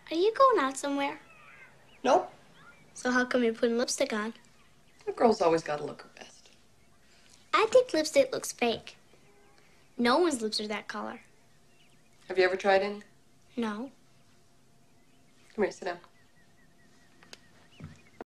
Are you going out somewhere? Nope. So how come you're putting lipstick on? A girl's always got to look her best. I think lipstick looks fake. No one's lips are that color. Have you ever tried any? No. Come here, sit down.